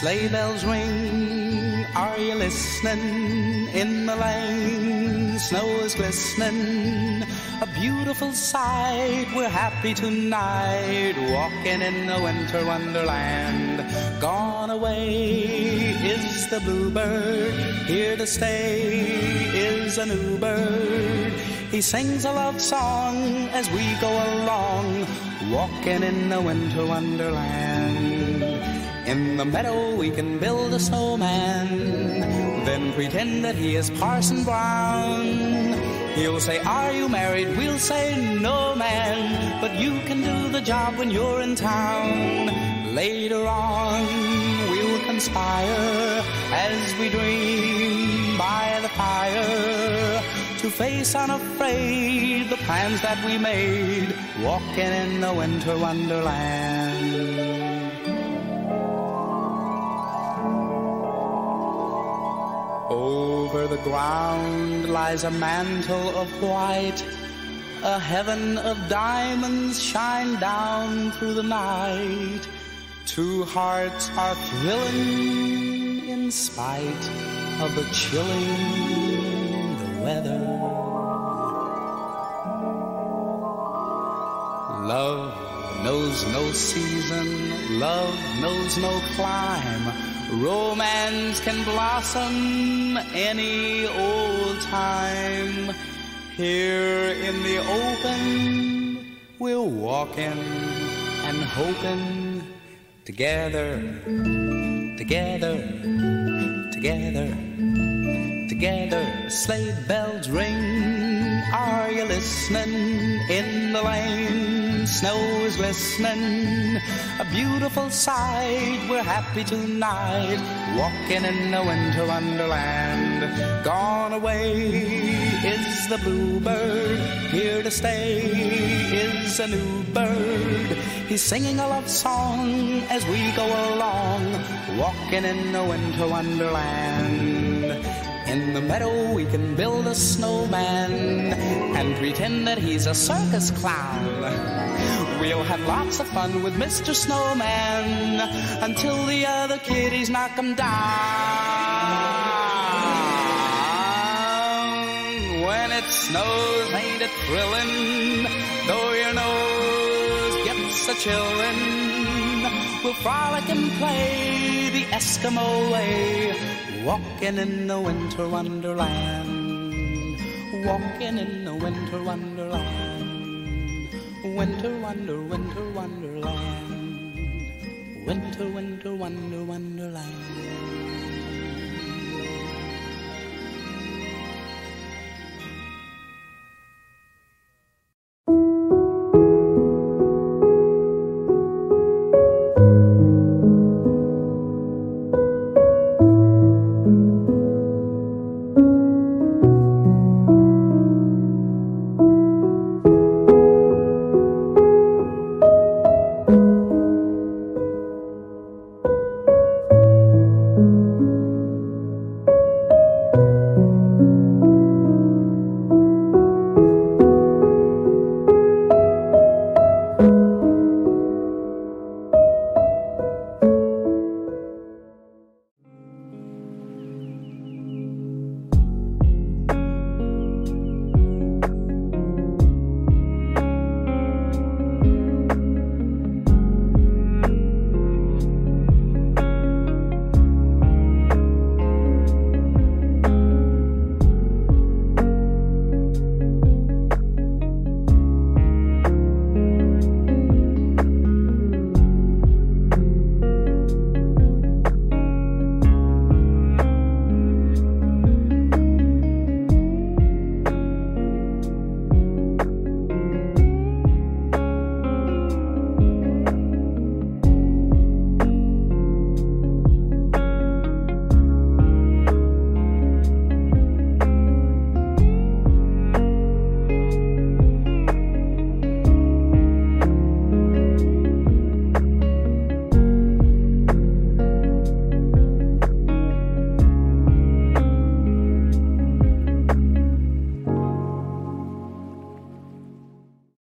Sleigh bells ring, are you listening? In the lane, snow is glistening. A beautiful sight, we're happy tonight, walking in the winter wonderland. Gone away is the bluebird, here to stay is a new bird. He sings a love song as we go along, walking in the winter wonderland. In the meadow we can build a snowman, then pretend that he is Parson Brown. He'll say, are you married? We'll say, no, man, but you can do the job when you're in town. Later on we'll conspire as we dream by the fire to face unafraid the plans that we made, walking in the winter wonderland. Over the ground lies a mantle of white, a heaven of diamonds shine down through the night. Two hearts are thrilling in spite of the chilling the weather. Love knows no season, love knows no clime. Romance can blossom any old time. Here in the open, we're walking and hoping, together, together, together, together. Sleigh bells ring, are you listening? In the lane, snow is glistening. A beautiful sight, we're happy tonight, walking in the winter wonderland. Gone away is the bluebird, here to stay is a new bird. He's singing a love song as we go along, walking in the winter wonderland. In the meadow we can build a snowman and pretend that he's a circus clown. We'll have lots of fun with Mr. Snowman until the other kiddies knock him down. When it snows, ain't it thrilling? Though your nose gets a chillin', we'll frolic and play the Eskimo way, walking in the winter wonderland, walking in the winter wonderland. Winter wonder, winter wonderland. Winter, winter, wonder, wonderland.